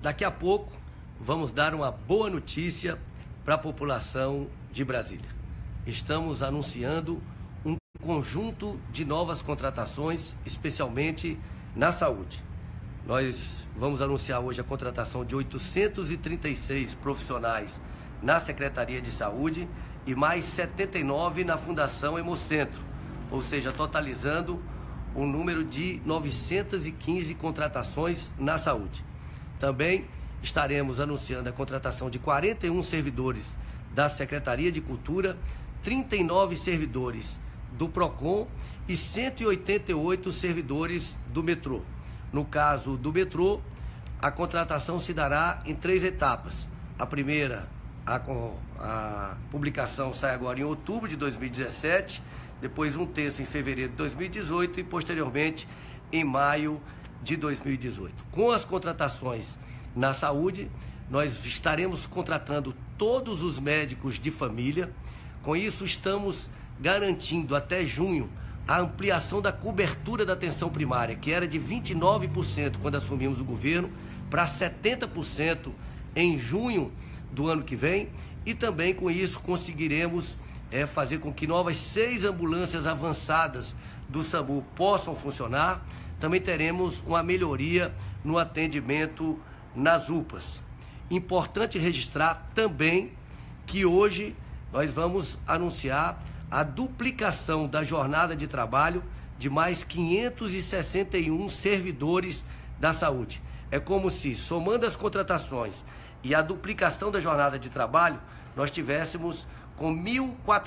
Daqui a pouco vamos dar uma boa notícia para a população de Brasília. Estamos anunciando um conjunto de novas contratações, especialmente na saúde. Nós vamos anunciar hoje a contratação de 836 profissionais na Secretaria de Saúde e mais 79 na Fundação Hemocentro, ou seja, totalizando um número de 915 contratações na saúde. Também estaremos anunciando a contratação de 41 servidores da Secretaria de Cultura, 39 servidores do PROCON e 188 servidores do metrô. No caso do metrô, a contratação se dará em 3 etapas. A primeira, a publicação sai agora em outubro de 2017, depois um terço em fevereiro de 2018 e posteriormente em maio de 2018. Com as contratações na saúde, nós estaremos contratando todos os médicos de família. Com isso, estamos garantindo até junho a ampliação da cobertura da atenção primária, que era de 29% quando assumimos o governo, para 70% em junho do ano que vem. E também com isso conseguiremos fazer com que novas 6 ambulâncias avançadas do SAMU possam funcionar. Também teremos uma melhoria no atendimento nas UPAs. Importante registrar também que hoje nós vamos anunciar a duplicação da jornada de trabalho de mais 561 servidores da saúde. É como se, somando as contratações e a duplicação da jornada de trabalho, nós tivéssemos com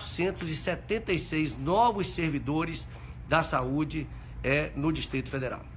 1.476 novos servidores da saúde no Distrito Federal.